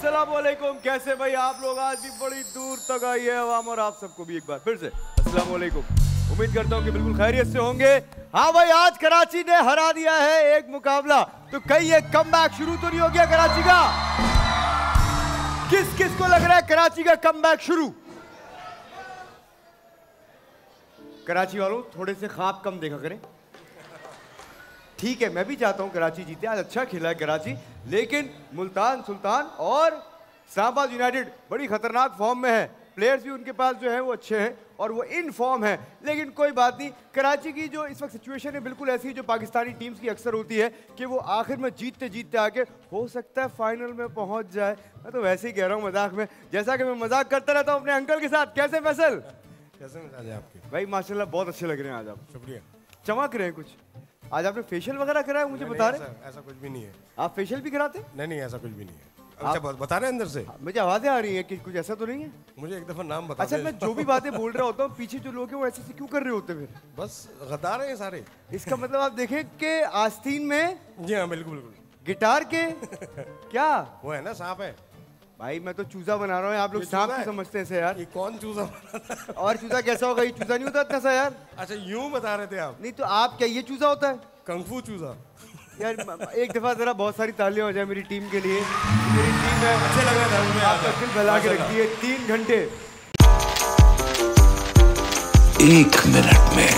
अस्सलाम वालेकुम। कैसे भाई आप लोग? आज भी बड़ी दूर तक आई है आवाम और आप सबको भी एक बार फिर से अस्सलाम वालेकुम। उम्मीद करता हूँ कि बिल्कुल खैरियत से होंगे। हाँ भाई, आज कराची ने हरा दिया है एक मुकाबला, तो कहीं ये कमबैक शुरू तो नहीं हो गया कराची का? किस किस को लग रहा है कराची का कमबैक शुरू? कराची वालों थोड़े से ख्वाब कम देखा करें। ठीक है, मैं भी चाहता हूं कराची जीते, आज अच्छा खेला है कराची, लेकिन मुल्तान सुल्तान और इस्लामाबाद यूनाइटेड बड़ी खतरनाक फॉर्म में है। प्लेयर्स भी उनके पास जो है वो अच्छे हैं और वो इन फॉर्म है, लेकिन कोई बात नहीं। कराची की जो इस वक्त सिचुएशन है बिल्कुल ऐसी है जो पाकिस्तानी टीम्स की अक्सर होती है कि वो आखिर में जीतते जीतते आके हो सकता है फाइनल में पहुंच जाए। मैं तो वैसे ही कह रहा हूँ मजाक में, जैसा कि मैं मजाक करता रहता हूँ अपने अंकल के साथ। कैसे फैसल? कैसे मिजाज है आपके? भाई माशाल्लाह बहुत अच्छे लग रहे हैं आज आप। शुक्रिया। चमक रहे हैं कुछ। आज आपने फेशियल वगैरह कराया मुझे बता रहे? ऐसा कुछ भी नहीं है। आप फेशियल भी कराते? नहीं, ऐसा कुछ भी नहीं है। अच्छा बता रहे हैं अंदर से? मुझे आवाजें आ रही हैं कि कुछ ऐसा तो नहीं है। मुझे एक दफा नाम बता। अच्छा, मैं जो भी बातें बोल रहा होता हूँ पीछे जो लोग हैं वो ऐसे क्यों कर रहे होते फिर? बस गद्दार हैं सारे। इसका मतलब आप देखें कि आस्तीन में। जी हाँ, बिल्कुल बिल्कुल। गिटार के क्या वो है ना, सांप है भाई। मैं तो चूजा बना रहा हूँ, आप लोग सांप क्यों समझते हैं यार? ये कौन चूजा बनाता है? और चूजा कैसा होगा? ये चूजा नहीं होता इतना सा यार। अच्छा यूं बता रहे थे आप? नहीं तो आप क्या ये चूजा होता है? कंगफू चूजा यार एक दफा जरा बहुत सारी तालियां हो जाए मेरी टीम के लिए। मेरी टीम है, अच्छे लग रहे थे, आपका दिल बहला के रखती है। 3 घंटे 1 मिनट में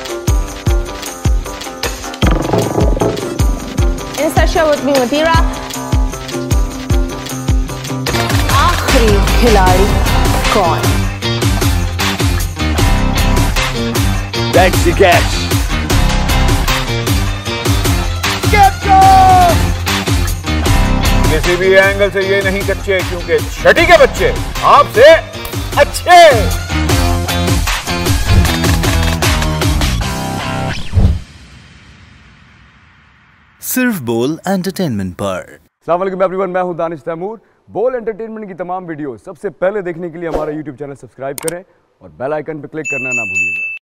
इंसर्शन विद मी मतीरा। आखिरी खिलाड़ी कौन? That's the catch. किसी भी एंगल से ये नहीं कच्चे, क्योंकि छठी के बच्चे आपसे अच्छे। सिर्फ बोल एंटरटेनमेंट पर। अस्सलाम वालेकुम एवरीवन, मैं हूं दानिश तैमूर। बोल एंटरटेनमेंट की तमाम वीडियो सबसे पहले देखने के लिए हमारा यूट्यूब चैनल सब्सक्राइब करें और बेल आइकन पर क्लिक करना ना भूलिएगा।